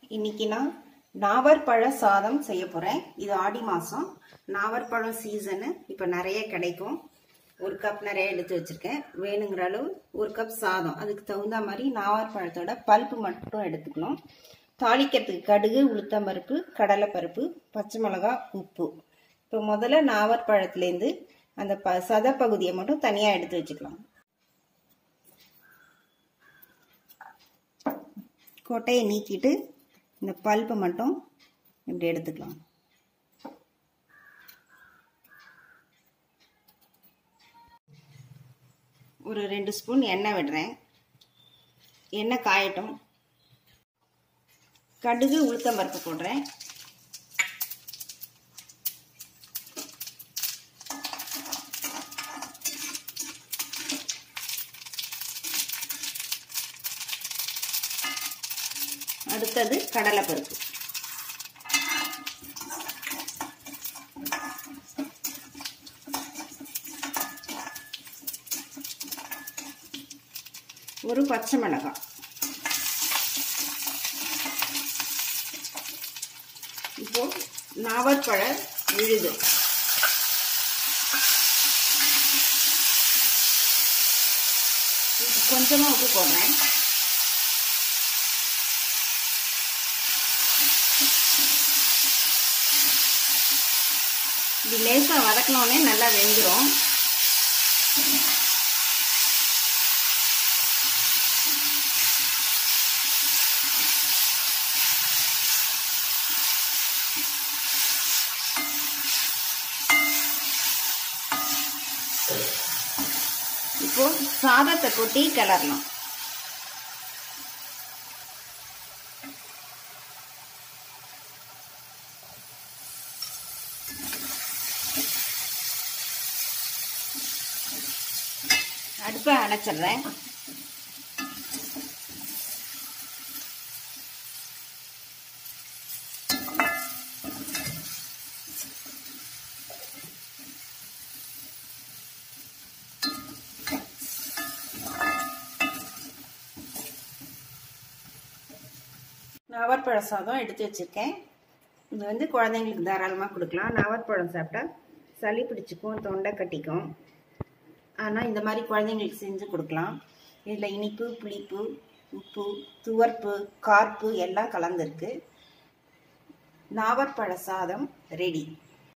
இன்னைக்கு நான் நாவற்பழ சாதம் செய்ய போறேன். இது ஆடி மாசம், நாவற்பழம் சீசனு. இப்போ நிறைய கிடைக்கும். ஒரு கப் நிறைய எடுத்து வச்சிருக்கேன். வேணுங்கிற அளவு ஒரு கப் சாதம், அதுக்கு தகுந்த மாதிரி நாவற்பழத்தோட பல்ப்பு மட்டும் எடுத்துக்கணும். தாளிக்கிறதுக்கு கடுகு, உளுத்தம்பருப்பு, கடலைப்பருப்பு, பச்சை மிளகாய், உப்பு. இப்போ முதல்ல நாவற்பழத்துலேருந்து அந்த சத பகுதியை மட்டும் தனியாக எடுத்து வச்சுக்கலாம். கொட்டையை நீக்கிட்டு இந்த பல்ப்பை மட்டும் இப்படி எடுத்துக்கலாம். ஒரு 2 ஸ்பூன் எண்ணெய் விடுறேன். எண்ணெய் காயட்டும். கடுகு, உளுத்தம்பருப்பு போடுறேன். அடுத்தது கடலைப்பருப்பு. ஒரு பச்சை மிளகாய். இப்போ நாவற்பழ விழுது. கொஞ்சமா உப்பு போடுறேன். இது லேசா வதக்கணுன்னே நல்லா வெந்துடும். இப்போ சாதத்தை கொட்டி கிளறலாம். அடுப்பை அணைச்சிடுறேன். நாவற்பழ சாதம் எடுத்து வச்சிருக்கேன். இது குழந்தைங்களுக்கு தாராளமாக கொடுக்கலாம். நாவற்பழம் சாப்பிட்டா சளி பிடிச்சிக்கும், தொண்டை கட்டிக்கும். ஆனால் இந்த மாதிரி குழந்தைங்களுக்கு செஞ்சு கொடுக்கலாம். இதில் இனிப்பு, புளிப்பு, உப்பு, துவர்ப்பு, கார்ப்பு எல்லாம் கலந்துருக்கு. நாவற்பழ சாதம் ரெடி.